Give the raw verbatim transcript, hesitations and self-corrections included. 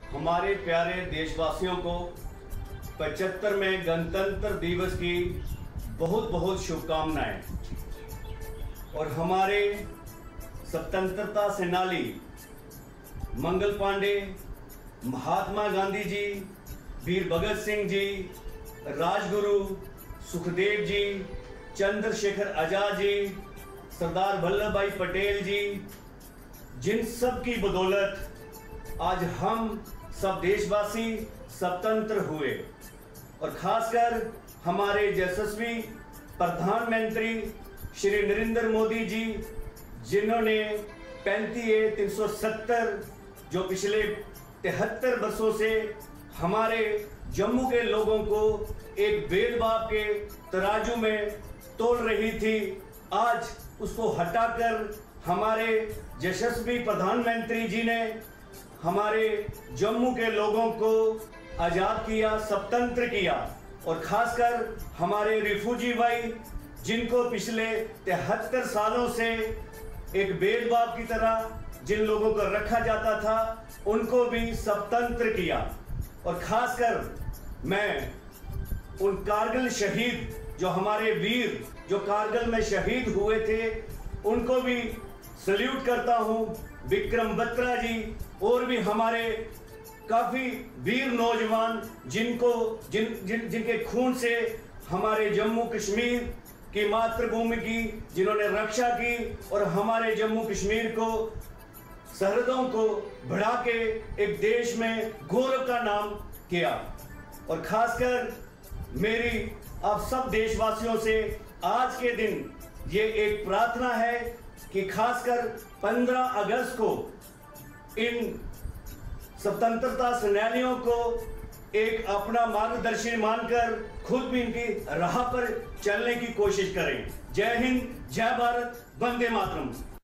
हमारे प्यारे देशवासियों को पचहत्तरवें गणतंत्र दिवस की बहुत बहुत शुभकामनाएं। और हमारे स्वतंत्रता सेनानी मंगल पांडे, महात्मा गांधी जी, वीर भगत सिंह जी, राजगुरु सुखदेव जी, चंद्रशेखर आजाद जी, सरदार वल्लभ भाई पटेल जी, जिन सब की बदौलत आज हम सब देशवासी स्वतंत्र हुए। और खासकर हमारे यशस्वी प्रधानमंत्री श्री नरेंद्र मोदी जी, जिन्होंने पैंतीस ए तीन सौ सत्तर जो पिछले तिहत्तर वर्षों से हमारे जम्मू के लोगों को एक भेदभाव के तराजू में तोल रही थी, आज उसको हटाकर हमारे यशस्वी प्रधानमंत्री जी ने हमारे जम्मू के लोगों को आज़ाद किया, स्वतंत्र किया। और खासकर हमारे रिफ्यूजी भाई, जिनको पिछले तिहत्तर सालों से एक भेदभाव की तरह जिन लोगों को रखा जाता था, उनको भी स्वतंत्र किया। और खासकर मैं उन कारगिल शहीद जो हमारे वीर जो कारगिल में शहीद हुए थे, उनको भी सल्यूट करता हूं। विक्रम बत्रा जी और भी हमारे काफी वीर नौजवान, जिनको जिन जिन जिनके खून से हमारे जम्मू कश्मीर की मातृभूमि की जिन्होंने रक्षा की और हमारे जम्मू कश्मीर को सरहदों को बढ़ा के एक देश में गौरव का नाम किया। और खासकर मेरी आप सब देशवासियों से आज के दिन ये एक प्रार्थना है कि खासकर पंद्रह अगस्त को इन स्वतंत्रता सेनानियों को एक अपना मार्गदर्शी मानकर खुद भी इनकी राह पर चलने की कोशिश करें। जय हिंद, जय भारत, वंदे मातरम।